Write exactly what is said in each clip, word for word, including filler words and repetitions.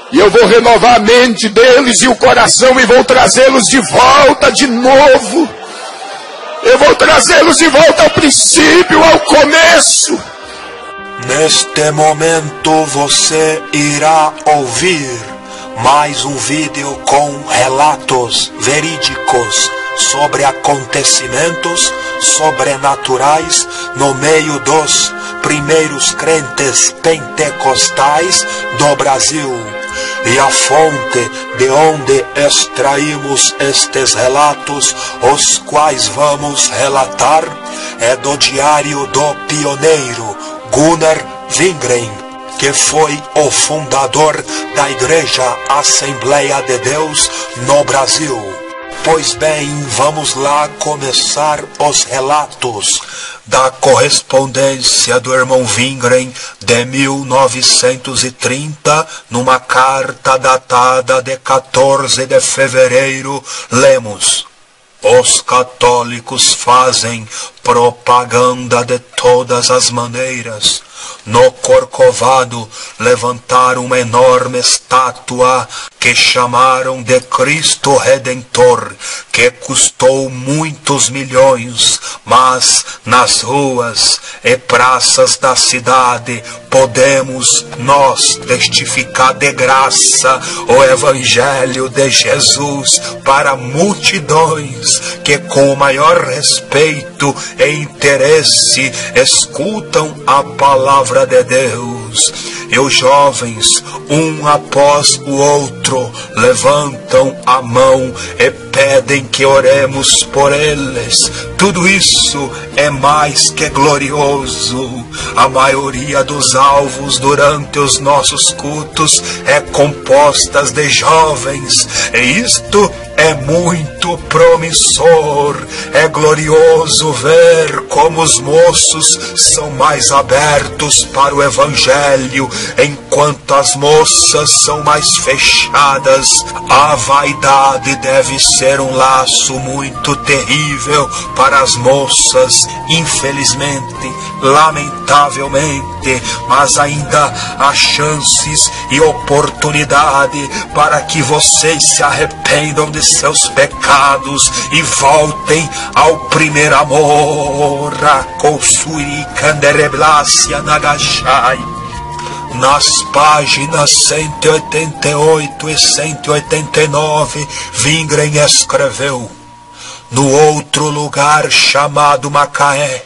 E eu vou renovar a mente deles e o coração e vou trazê-los de volta de novo. Eu vou trazê-los de volta ao princípio, ao começo. Neste momento você irá ouvir mais um vídeo com relatos verídicos sobre acontecimentos sobrenaturais no meio dos primeiros crentes pentecostais do Brasil. E a fonte de onde extraímos estes relatos, os quais vamos relatar, é do diário do pioneiro Gunnar Wingren, que foi o fundador da Igreja Assembleia de Deus no Brasil. Pois bem, vamos lá começar os relatos da correspondência do irmão Wingren de mil novecentos e trinta, numa carta datada de quatorze de fevereiro, lemos: os católicos fazem propaganda de todas as maneiras. No Corcovado levantaram uma enorme estátua que chamaram de Cristo Redentor, que custou muitos milhões, mas nas ruas e praças da cidade podemos nós testificar de graça o Evangelho de Jesus para multidões que com o maior respeito e interesse escutam a palavra de Deus. E os jovens, um após o outro, levantam a mão e pedem que oremos por eles. Tudo isso é mais que glorioso. A maioria dos alvos durante os nossos cultos é compostas de jovens, e isto é muito promissor. É glorioso ver como os moços são mais abertos para o Evangelho, enquanto as moças são mais fechadas. A vaidade deve ser um laço muito terrível para as moças, infelizmente, lamentavelmente, mas ainda há chances e oportunidade para que vocês se arrependam de seus pecados e voltem ao primeiro amor. Nas páginas cento e oitenta e oito e cento e oitenta e nove, Wingren escreveu: no outro lugar chamado Macaé,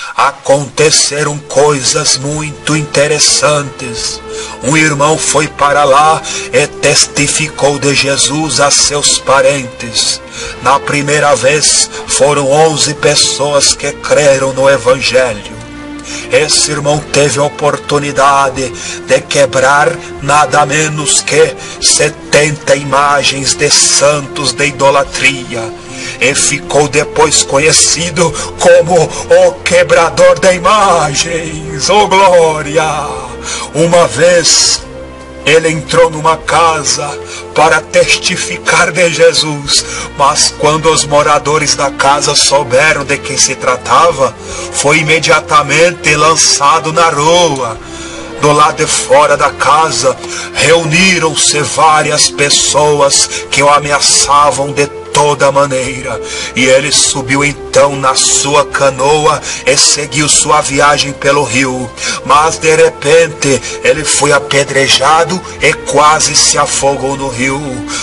aconteceram coisas muito interessantes. Um irmão foi para lá e testificou de Jesus a seus parentes. Na primeira vez foram onze pessoas que creram no Evangelho. Esse irmão teve a oportunidade de quebrar nada menos que setenta imagens de santos de idolatria, e ficou depois conhecido como o quebrador de imagens. Oh glória! Uma vez ele entrou numa casa para testificar de Jesus, mas quando os moradores da casa souberam de quem se tratava, foi imediatamente lançado na rua. Do lado de fora da casa, reuniram-se várias pessoas que o ameaçavam de toda maneira, e ele subiu então na sua canoa e seguiu sua viagem pelo rio. Mas de repente ele foi apedrejado e quase se afogou no rio,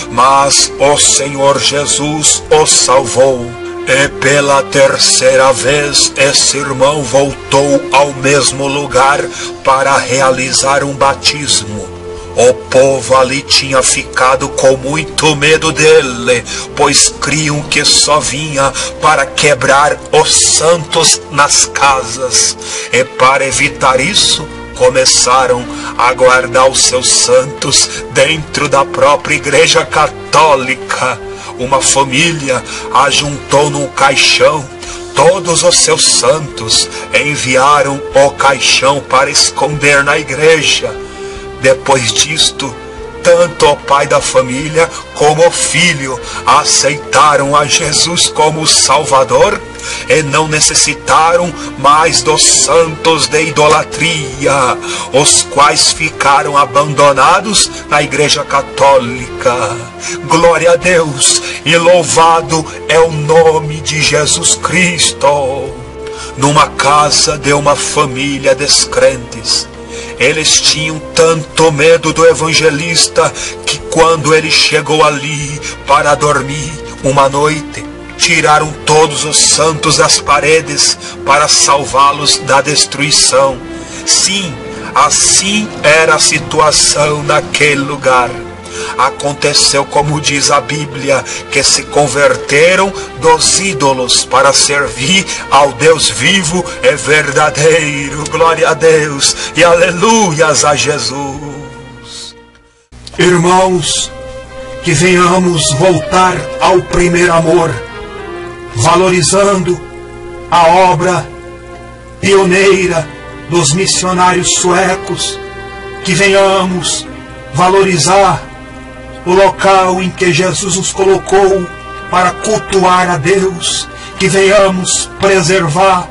mas o Senhor Jesus o salvou. E pela terceira vez esse irmão voltou ao mesmo lugar para realizar um batismo. O povo ali tinha ficado com muito medo dele, pois criam que só vinha para quebrar os santos nas casas. E para evitar isso, começaram a guardar os seus santos dentro da própria Igreja Católica. Uma família ajuntou num caixão todos os seus santos e enviaram o caixão para esconder na igreja. Depois disto, tanto o pai da família como o filho aceitaram a Jesus como Salvador e não necessitaram mais dos santos de idolatria, os quais ficaram abandonados na Igreja Católica. Glória a Deus e louvado é o nome de Jesus Cristo. Numa casa de uma família descrentes, eles tinham tanto medo do evangelista que quando ele chegou ali para dormir uma noite, tiraram todos os santos das paredes para salvá-los da destruição. Sim, assim era a situação naquele lugar. Aconteceu como diz a Bíblia, que se converteram dos ídolos para servir ao Deus vivo e verdadeiro. Glória a Deus e aleluias a Jesus. Irmãos, que venhamos voltar ao primeiro amor, valorizando a obra pioneira dos missionários suecos, que venhamos valorizar o local em que Jesus nos colocou para cultuar a Deus, que venhamos preservar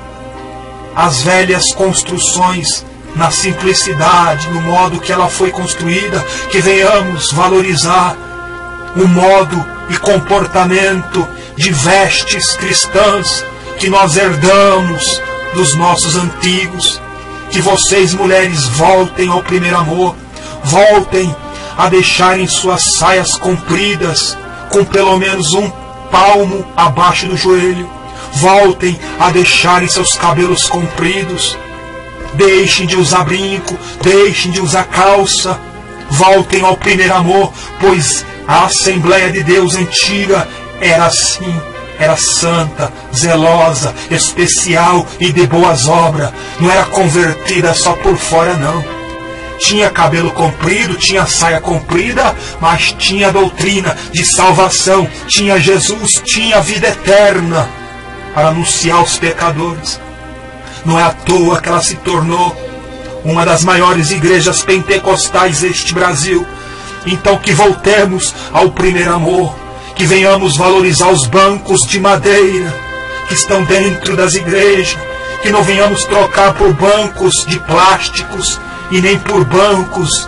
as velhas construções na simplicidade, no modo que ela foi construída, que venhamos valorizar o modo e comportamento de vestes cristãs que nós herdamos dos nossos antigos. Que vocês, mulheres, voltem ao primeiro amor, voltem a deixarem suas saias compridas com pelo menos um palmo abaixo do joelho. Voltem a deixarem seus cabelos compridos. Deixem de usar brinco, deixem de usar calça. Voltem ao primeiro amor, pois a Assembleia de Deus antiga era assim, era santa, zelosa, especial e de boas obras. Não era convertida só por fora, não. Tinha cabelo comprido, tinha saia comprida, mas tinha doutrina de salvação, tinha Jesus, tinha vida eterna para anunciar aos pecadores. Não é à toa que ela se tornou uma das maiores igrejas pentecostais deste Brasil. Então que voltemos ao primeiro amor, que venhamos valorizar os bancos de madeira que estão dentro das igrejas, que não venhamos trocar por bancos de plásticos e nem por bancos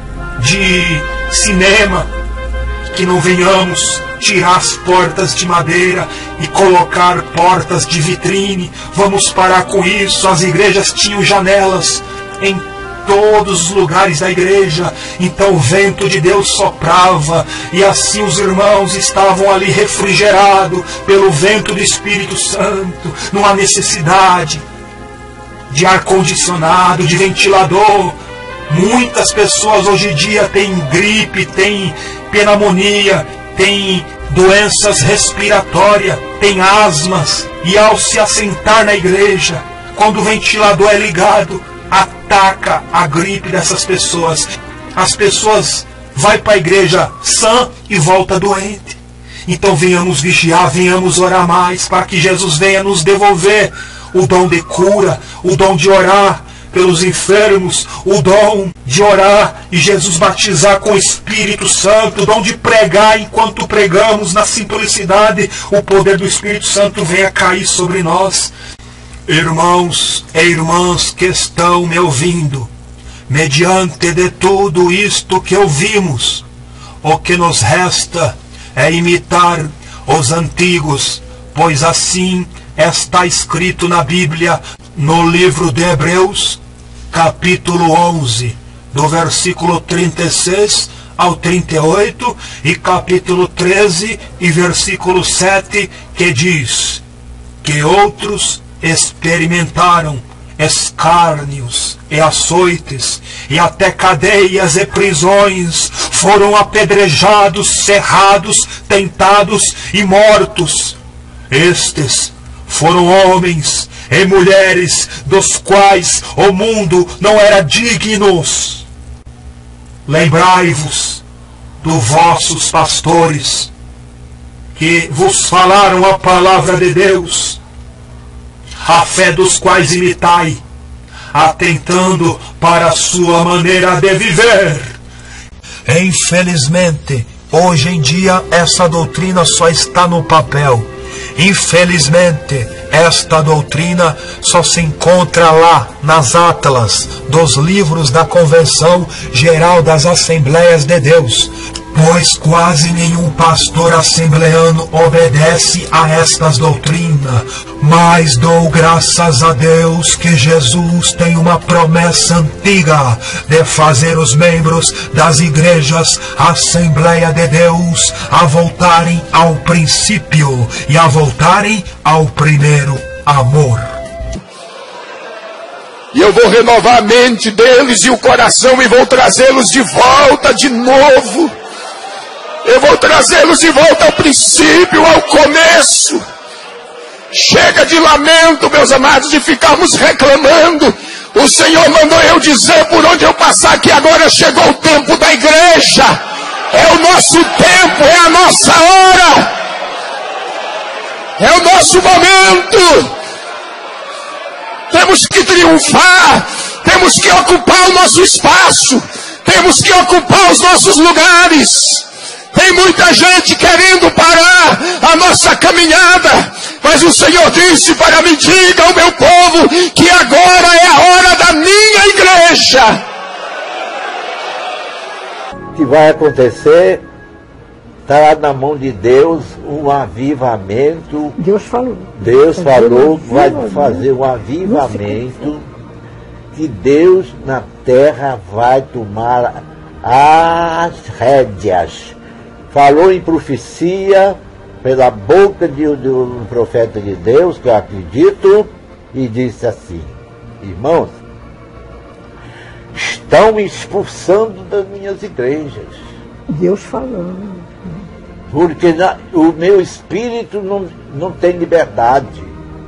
de cinema, que não venhamos tirar as portas de madeira e colocar portas de vitrine. Vamos parar com isso. As igrejas tinham janelas em todos os lugares da igreja, então o vento de Deus soprava, e assim os irmãos estavam ali refrigerados pelo vento do Espírito Santo. Não há necessidade de ar-condicionado, de ventilador. Muitas pessoas hoje em dia têm gripe, têm pneumonia, têm doenças respiratórias, têm asmas, e ao se assentar na igreja, quando o ventilador é ligado, ataca a gripe dessas pessoas. As pessoas vão para a igreja sã e volta doente. Então venhamos vigiar, venhamos orar mais, para que Jesus venha nos devolver o dom de cura, o dom de orar pelos enfermos, o dom de orar e Jesus batizar com o Espírito Santo, o dom de pregar enquanto pregamos na simplicidade, o poder do Espírito Santo venha cair sobre nós. Irmãos e irmãs que estão me ouvindo, mediante de tudo isto que ouvimos, o que nos resta é imitar os antigos, pois assim está escrito na Bíblia, no livro de Hebreus, capítulo onze, do versículo trinta e seis ao trinta e oito, e capítulo treze e versículo sete, que diz que outros experimentaram escárnios e açoites, e até cadeias e prisões, foram apedrejados, cerrados, tentados e mortos. Estes foram homens e mulheres dos quais o mundo não era dignos. Lembrai-vos dos vossos pastores, que vos falaram a palavra de Deus, a fé dos quais imitai, atentando para a sua maneira de viver. Infelizmente, hoje em dia, essa doutrina só está no papel. Infelizmente, esta doutrina só se encontra lá nas atlas dos livros da Convenção Geral das Assembleias de Deus, pois quase nenhum pastor assembleano obedece a estas doutrinas. Mas dou graças a Deus que Jesus tem uma promessa antiga de fazer os membros das igrejas Assembleia de Deus a voltarem ao princípio e a voltarem ao primeiro amor. E eu vou renovar a mente deles e o coração e vou trazê-los de volta de novo. Eu vou trazê-los de volta ao princípio, ao começo. Chega de lamento, meus amados, de ficarmos reclamando. O Senhor mandou eu dizer por onde eu passar que agora chegou o tempo da igreja. É o nosso tempo, é a nossa hora. É o nosso momento. Temos que triunfar. Temos que ocupar o nosso espaço. Temos que ocupar os nossos lugares. Tem muita gente querendo parar a nossa caminhada, mas o Senhor disse para mim: diga ao meu povo que agora é a hora da minha igreja. O que vai acontecer está na mão de Deus, um avivamento. Deus falou. Deus falou que vai fazer um avivamento, que Deus na terra vai tomar as rédeas. Falou em profecia pela boca de, de um profeta de Deus, que eu acredito, e disse assim: irmãos, estão me expulsando das minhas igrejas. Deus falando. Porque na, o meu espírito não, não tem liberdade.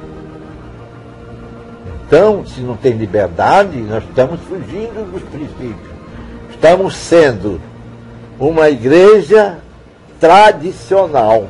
Então, se não tem liberdade, nós estamos fugindo dos princípios. Estamos sendo uma igreja tradicional.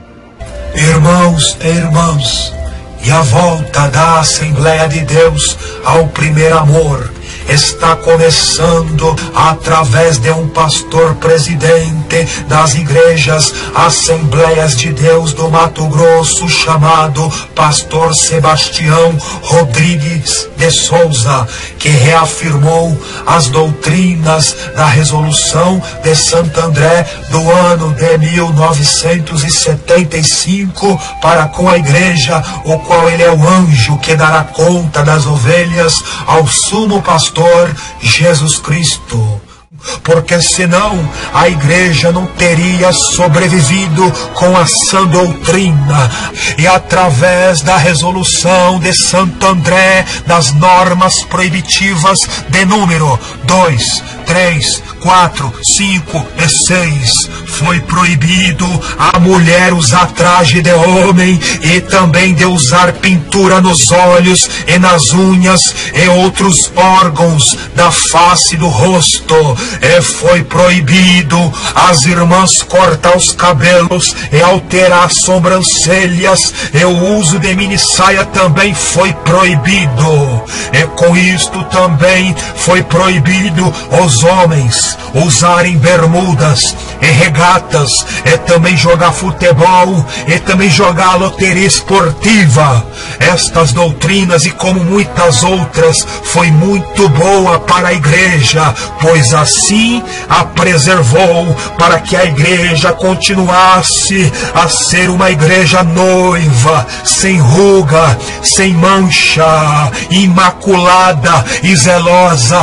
Irmãos e irmãs, e a volta da Assembleia de Deus ao primeiro amor está começando através de um pastor presidente das igrejas Assembleias de Deus do Mato Grosso, chamado pastor Sebastião Rodrigues de Souza, que reafirmou as doutrinas da resolução de Santo André do ano de mil novecentos e setenta e cinco para com a igreja, o qual ele é o anjo que dará conta das ovelhas ao sumo pastor Jesus Cristo. Porque senão a igreja não teria sobrevivido com a sã doutrina. E através da resolução de Santo André, das normas proibitivas de número dois, três, quatro, cinco e seis, foi proibido a mulher usar traje de homem e também de usar pintura nos olhos e nas unhas e outros órgãos da face do rosto. E foi proibido as irmãs cortar os cabelos e alterar as sobrancelhas, e o uso de minissaia também foi proibido. E com isto também foi proibido os homens usarem bermudas e regatas, e também jogar futebol, e também jogar loteria esportiva. Estas doutrinas, e como muitas outras, foi muito boa para a igreja, pois assim a preservou para que a igreja continuasse a ser uma igreja noiva, sem ruga, sem mancha, imaculada e zelosa,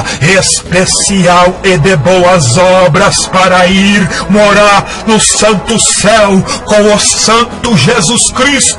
especial e de boas obras, para ir morar no santo céu com o santo Jesus Cristo.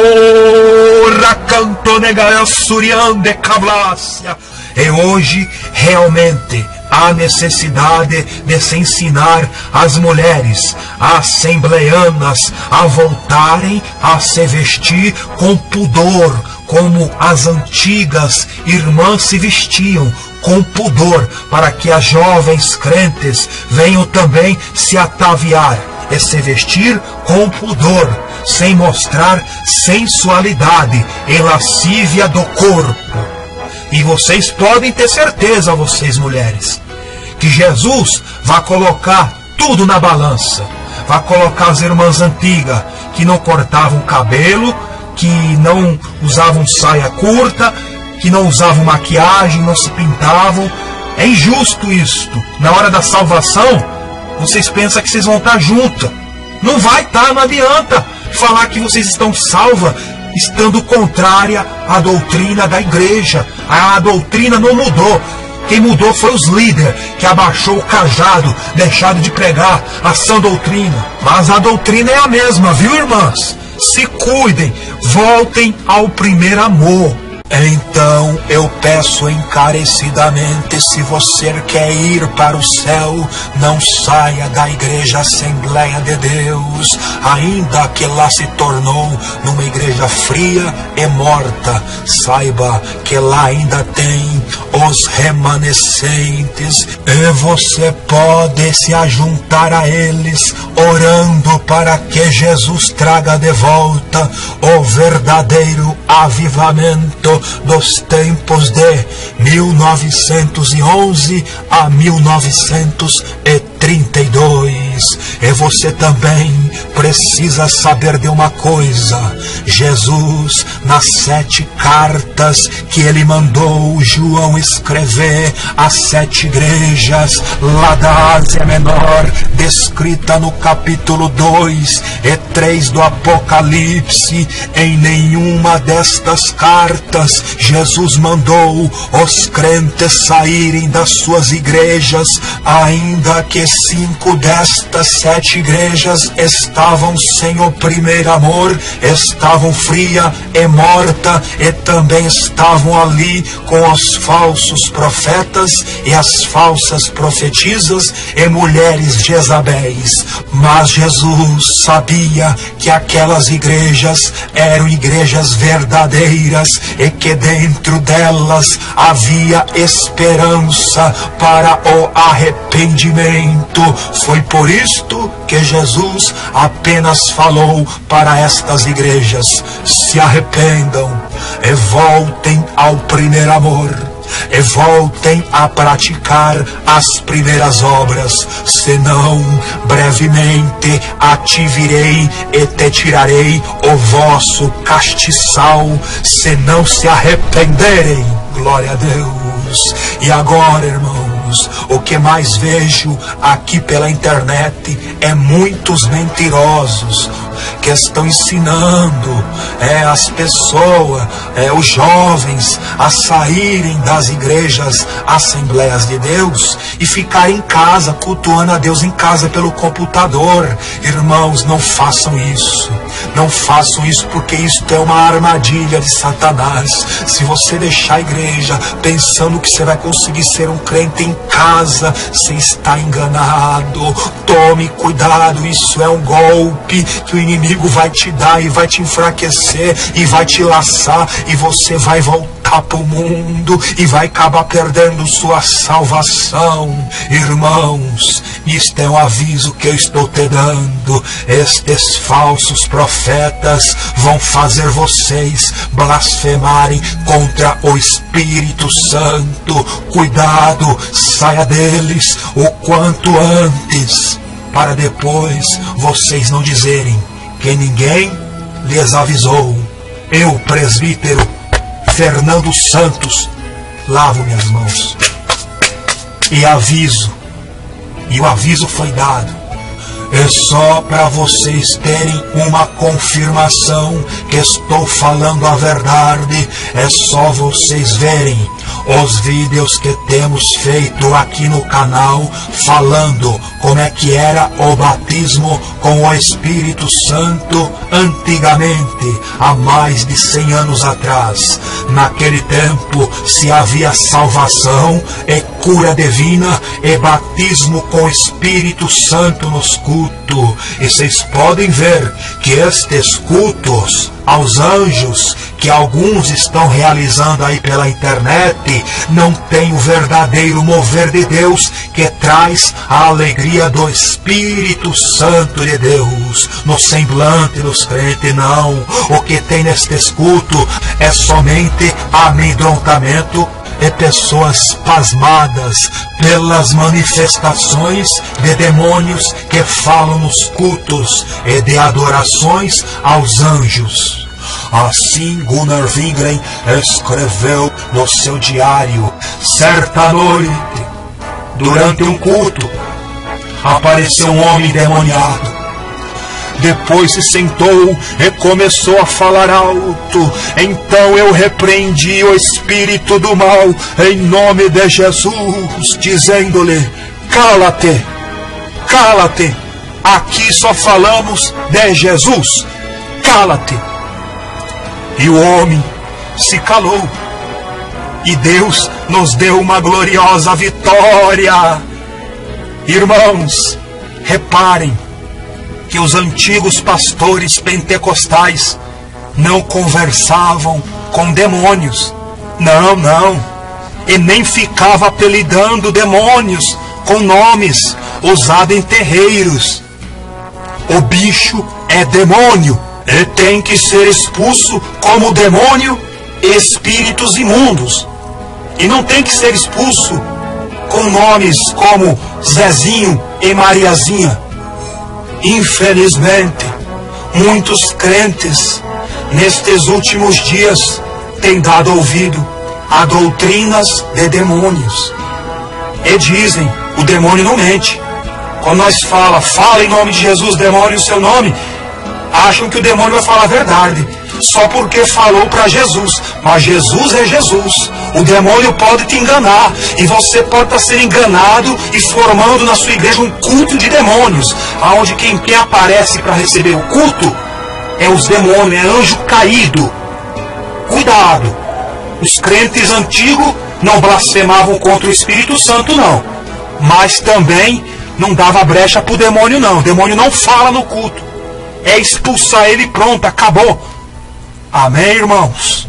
E hoje realmente há necessidade de se ensinar as mulheres assembleanas a voltarem a se vestir com pudor, como as antigas irmãs se vestiam, com pudor, para que as jovens crentes venham também se ataviar e se vestir com pudor, sem mostrar sensualidade e lascívia do corpo. E vocês podem ter certeza, vocês mulheres, que Jesus vai colocar tudo na balança. Vai colocar as irmãs antigas que não cortavam cabelo, que não usavam saia curta, que não usavam maquiagem, não se pintavam. É injusto isto. Na hora da salvação, vocês pensam que vocês vão estar juntos. Não vai estar, não adianta falar que vocês estão salvas estando contrária à doutrina da igreja. A doutrina não mudou. Quem mudou foi os líderes, que abaixou o cajado, deixaram de pregar a sã doutrina. Mas a doutrina é a mesma, viu, irmãs? Se cuidem, voltem ao primeiro amor. Então eu peço encarecidamente, se você quer ir para o céu, não saia da igreja Assembleia de Deus, ainda que lá se tornou numa igreja fria e morta. Saiba que lá ainda tem os remanescentes, e você pode se ajuntar a eles, orando para que Jesus traga de volta o verdadeiro avivamento dos tempos de mil novecentos e onze a mil novecentos e trinta e dois. E você também precisa saber de uma coisa: Jesus, nas sete cartas que ele mandou João escrever às sete igrejas lá da Ásia Menor, descrita no capítulo dois e três do Apocalipse, em nenhuma destas cartas Jesus mandou os crentes saírem das suas igrejas, ainda que cinco destas sete igrejas estavam sem o primeiro amor, estavam fria e morta, e também estavam ali com os falsos profetas e as falsas profetisas e mulheres Jezabéis. Mas Jesus sabia que aquelas igrejas eram igrejas verdadeiras e que dentro delas havia esperança para o arrependimento. Foi por isto que Jesus apenas falou para estas igrejas: se arrependam e voltem ao primeiro amor, e voltem a praticar as primeiras obras, senão brevemente a ti virei e te tirarei o vosso castiçal, se não se arrependerem. Glória a Deus. E agora, irmãos, o que mais vejo aqui pela internet é muitos mentirosos que estão ensinando é, as pessoas, é, os jovens, a saírem das igrejas Assembleias de Deus e ficarem em casa, cultuando a Deus em casa pelo computador. Irmãos, não façam isso. Não façam isso, porque isso é uma armadilha de Satanás. Se você deixar a igreja pensando que você vai conseguir ser um crente em casa, você está enganado. Tome cuidado, isso é um golpe que o inimigo vai te dar e vai te enfraquecer e vai te laçar, e você vai voltar para o mundo e vai acabar perdendo sua salvação. Irmãos, isto é um aviso que eu estou te dando. Estes falsos profetas vão fazer vocês blasfemarem contra o Espírito Santo. Cuidado, saia deles o quanto antes, para depois vocês não dizerem que ninguém lhes avisou. Eu, presbítero Fernando Santos, lavo minhas mãos e aviso, e o aviso foi dado. É só para vocês terem uma confirmação que estou falando a verdade. É só vocês verem os vídeos que temos feito aqui no canal, falando como é que era o batismo com o Espírito Santo antigamente, há mais de cem anos atrás. Naquele tempo se havia salvação e cura divina e batismo com o Espírito Santo nos cultos. E vocês podem ver que estes cultos aos anjos que alguns estão realizando aí pela internet não tem o verdadeiro mover de Deus, que traz a alegria do Espírito Santo de Deus no semblante dos crentes. Não, o que tem nestes cultos é somente amedrontamento e pessoas pasmadas pelas manifestações de demônios que falam nos cultos e de adorações aos anjos. Assim Gunnar Wingren escreveu no seu diário: certa noite, durante um culto, apareceu um homem demoniado. Depois se sentou e começou a falar alto. Então eu repreendi o espírito do mal em nome de Jesus, dizendo-lhe: cala-te, cala-te, aqui só falamos de Jesus, cala-te. E o homem se calou, e Deus nos deu uma gloriosa vitória. Irmãos, reparem que os antigos pastores pentecostais não conversavam com demônios. Não, não. E nem ficava apelidando demônios com nomes usados em terreiros. O bicho é demônio e tem que ser expulso como demônio e espíritos imundos. E não tem que ser expulso com nomes como Zezinho e Mariazinha. Infelizmente, muitos crentes nestes últimos dias têm dado ouvido a doutrinas de demônios. E dizem: o demônio não mente. Quando nós fala, fala em nome de Jesus, demônio, o seu nome, acham que o demônio vai falar a verdade, só porque falou para Jesus. Mas Jesus é Jesus. O demônio pode te enganar, e você pode estar sendo enganado e formando na sua igreja um culto de demônios, aonde quem, quem aparece para receber o culto é os demônios, é anjo caído. Cuidado! Os crentes antigos não blasfemavam contra o Espírito Santo, não, mas também não dava brecha para o demônio, não. O demônio não fala no culto, é expulsar ele e pronto, acabou. Amém, irmãos?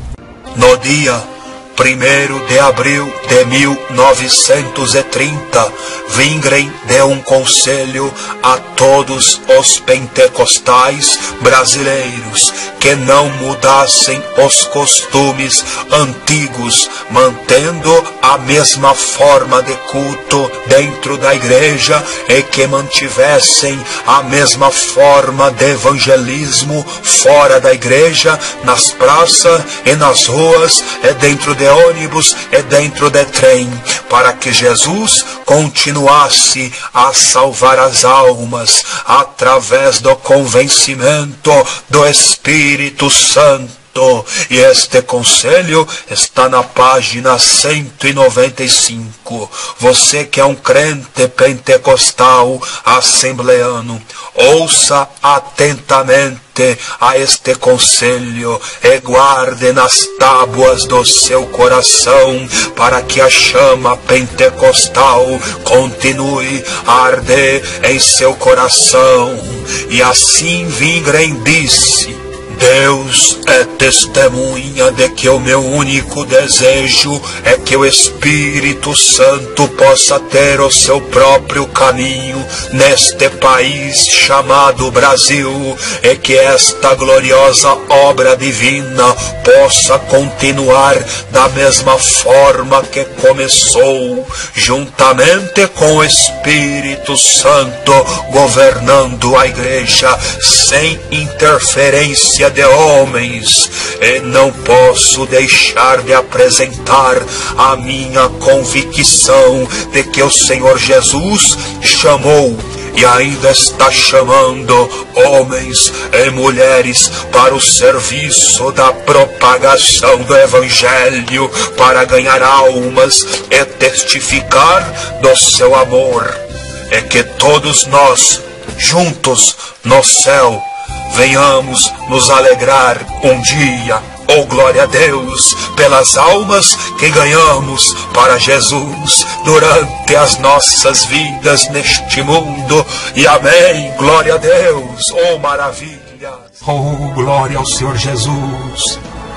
No dia primeiro de abril de mil novecentos e trinta, Wingren deu um conselho a todos os pentecostais brasileiros que não mudassem os costumes antigos, mantendo a mesma forma de culto dentro da igreja, e que mantivessem a mesma forma de evangelismo fora da igreja, nas praças e nas ruas, e dentro de ônibus e dentro de trem, para que Jesus continuasse a salvar as almas através do convencimento do Espírito Santo. E este conselho está na página cento e noventa e cinco. Você que é um crente pentecostal assembleano, ouça atentamente a este conselho e guarde nas tábuas do seu coração, para que a chama pentecostal continue a arder em seu coração. E assim Wingren disse: Deus é testemunha de que o meu único desejo é que o Espírito Santo possa ter o seu próprio caminho neste país chamado Brasil, e que esta gloriosa obra divina possa continuar da mesma forma que começou, juntamente com o Espírito Santo governando a igreja, sem interferência de homens. E não posso deixar de apresentar a minha convicção de que o Senhor Jesus chamou e ainda está chamando homens e mulheres para o serviço da propagação do Evangelho, para ganhar almas e testificar do seu amor. É que todos nós, juntos no céu, venhamos nos alegrar um dia, oh glória a Deus, pelas almas que ganhamos para Jesus durante as nossas vidas neste mundo. E amém, glória a Deus, oh maravilha. Oh, glória ao Senhor Jesus.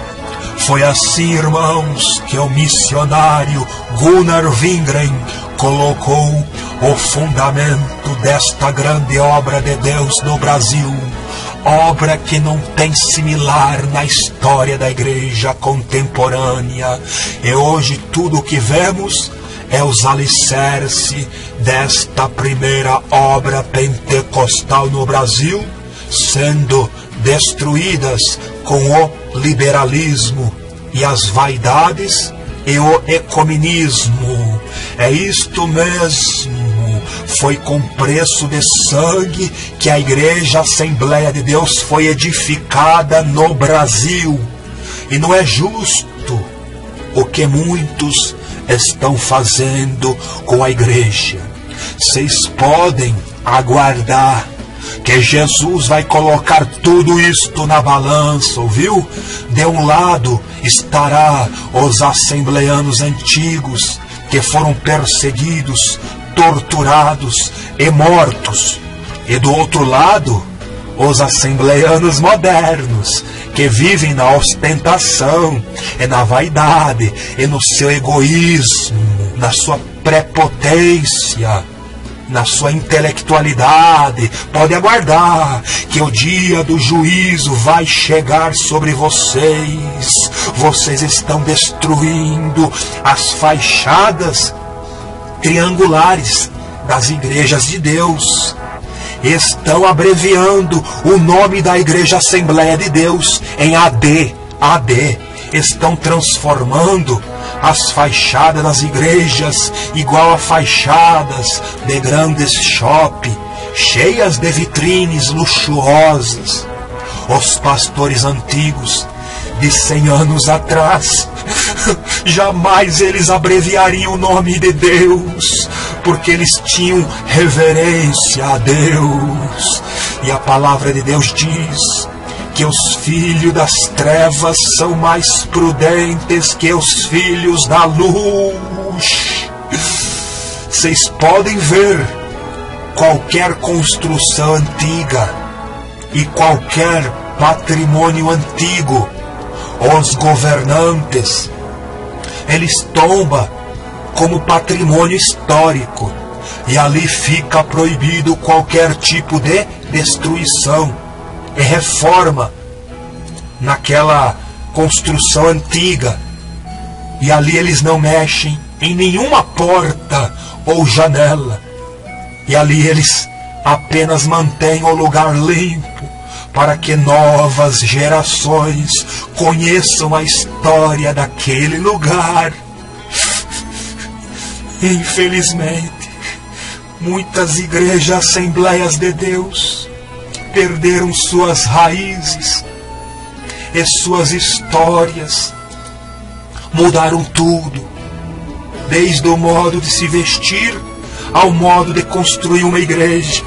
Foi assim, irmãos, que o missionário Gunnar Wingren colocou o fundamento desta grande obra de Deus no Brasil, obra que não tem similar na história da igreja contemporânea. E hoje tudo o que vemos é os alicerces desta primeira obra pentecostal no Brasil sendo destruídas com o liberalismo e as vaidades e o ecumenismo. É isto mesmo, foi com preço de sangue que a Igreja Assembleia de Deus foi edificada no Brasil. E não é justo o que muitos estão fazendo com a igreja. Vocês podem aguardar que Jesus vai colocar tudo isto na balança, ouviu? De um lado estará os assembleanos antigos que foram perseguidos, torturados e mortos. E do outro lado, os assembleanos modernos, que vivem na ostentação, e na vaidade, e no seu egoísmo, na sua prepotência, na sua intelectualidade. Pode aguardar que o dia do juízo vai chegar sobre vocês. Vocês estão destruindo as fachadas triangulares das igrejas de Deus. Estão abreviando o nome da Igreja Assembleia de Deus em A D. A D. Estão transformando as fachadas das igrejas igual a fachadas de grandes shopping, cheias de vitrines luxuosas. Os pastores antigos de cem anos atrás, jamais eles abreviariam o nome de Deus, porque eles tinham reverência a Deus. E a palavra de Deus diz que os filhos das trevas são mais prudentes que os filhos da luz. Vocês podem ver qualquer construção antiga e qualquer patrimônio antigo, os governantes, eles tombam como patrimônio histórico, e ali fica proibido qualquer tipo de destruição e reforma naquela construção antiga. E ali eles não mexem em nenhuma porta ou janela. E ali eles apenas mantêm o lugar limpo para que novas gerações conheçam a história daquele lugar. Infelizmente, muitas igrejas Assembleias de Deus perderam suas raízes e suas histórias, mudaram tudo, desde o modo de se vestir ao modo de construir uma igreja.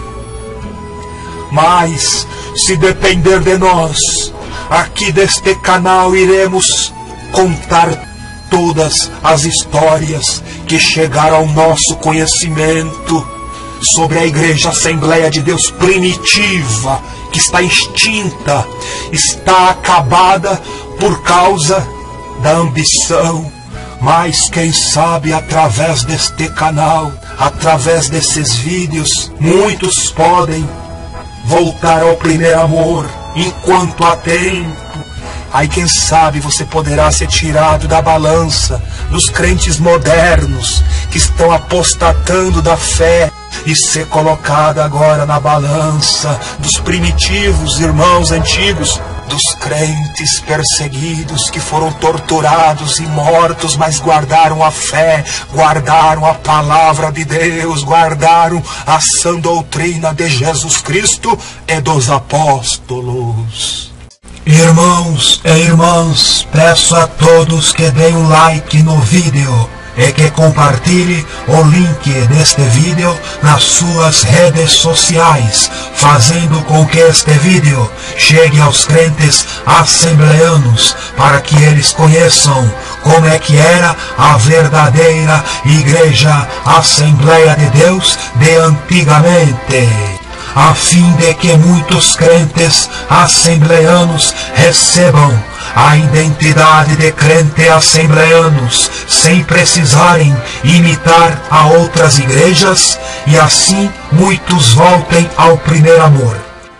Mas, se depender de nós, aqui deste canal iremos contar todas as histórias que chegaram ao nosso conhecimento sobre a Igreja Assembleia de Deus primitiva, que está extinta, está acabada por causa da ambição. Mas quem sabe através deste canal, através desses vídeos, muitos podem voltar ao primeiro amor enquanto há tempo. Aí quem sabe você poderá ser tirado da balança dos crentes modernos que estão apostatando da fé e ser colocado agora na balança dos primitivos irmãos antigos, dos crentes perseguidos que foram torturados e mortos, mas guardaram a fé, guardaram a palavra de Deus, guardaram a sã doutrina de Jesus Cristo e dos apóstolos. Irmãos e irmãs, peço a todos que deem um like no vídeo e que compartilhe o link deste vídeo nas suas redes sociais, fazendo com que este vídeo chegue aos crentes assembleanos, para que eles conheçam como é que era a verdadeira Igreja Assembleia de Deus de antigamente, a fim de que muitos crentes assembleanos recebam a identidade de crente assembleanos, sem precisarem imitar a outras igrejas, e assim muitos voltem ao primeiro amor.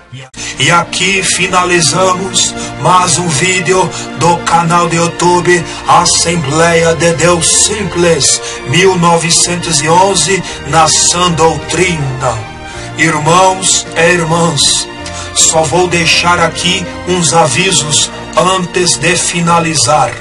E aqui finalizamos mais um vídeo do canal do YouTube Assembleia de Deus Simples mil novecentos e onze na Sã Doutrina. Irmãos e irmãs, só vou deixar aqui uns avisos antes de finalizar.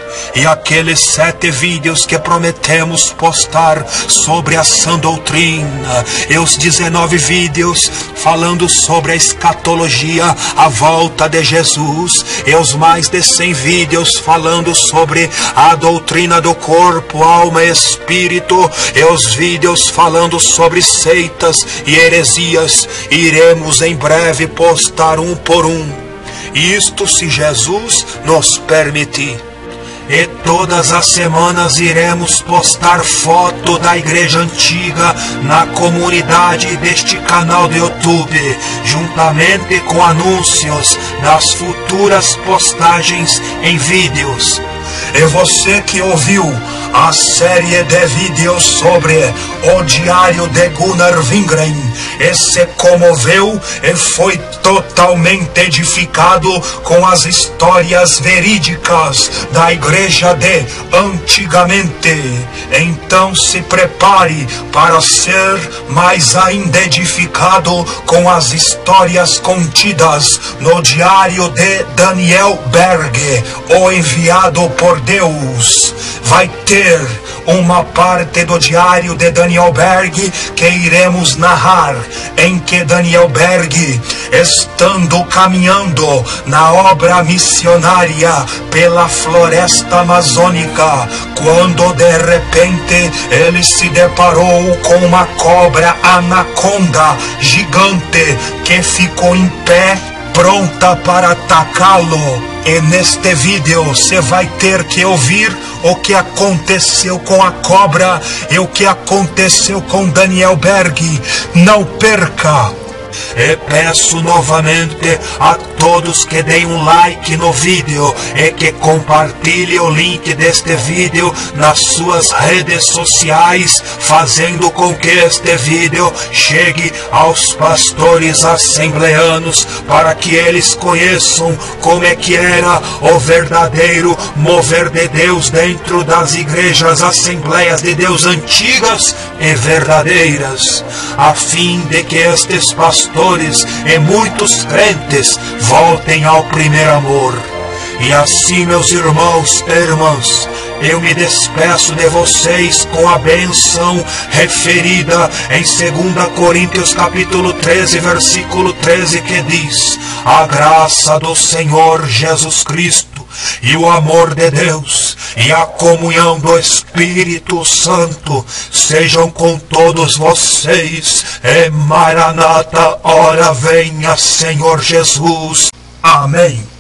E aqueles sete vídeos que prometemos postar sobre a sã doutrina, e os dezenove vídeos falando sobre a escatologia, a volta de Jesus, e os mais de cem vídeos falando sobre a doutrina do corpo, alma e espírito, e os vídeos falando sobre seitas e heresias, iremos em breve postar um por um. Isto se Jesus nos permitir. E todas as semanas iremos postar foto da igreja antiga na comunidade deste canal do YouTube, juntamente com anúncios das futuras postagens em vídeos. E você que ouviu a série de vídeos sobre o diário de Gunnar Wingren e se comoveu e foi totalmente edificado com as histórias verídicas da igreja de antigamente, então se prepare para ser mais ainda edificado com as histórias contidas no diário de Daniel Berg, o enviado por Deus. Vai ter uma parte do diário de Daniel Berg que iremos narrar, em que Daniel Berg, estando caminhando na obra missionária pela floresta amazônica, quando de repente ele se deparou com uma cobra anaconda gigante que ficou em pé, pronta para atacá-lo. E neste vídeo você vai ter que ouvir o que aconteceu com a cobra e o que aconteceu com Daniel Berg. Não perca! E peço novamente a todos que deem um like no vídeo e que compartilhem o link deste vídeo nas suas redes sociais, fazendo com que este vídeo chegue aos pastores assembleanos, para que eles conheçam como é que era o verdadeiro mover de Deus dentro das igrejas Assembleias de Deus antigas e verdadeiras, a fim de que estes pastores e muitos crentes voltem ao primeiro amor. E assim, meus irmãos e irmãs, eu me despeço de vocês com a benção referida em segunda Coríntios capítulo treze, versículo treze, que diz: a graça do Senhor Jesus Cristo e o amor de Deus e a comunhão do Espírito Santo sejam com todos vocês. E Maranata, ora venha, Senhor Jesus. Amém.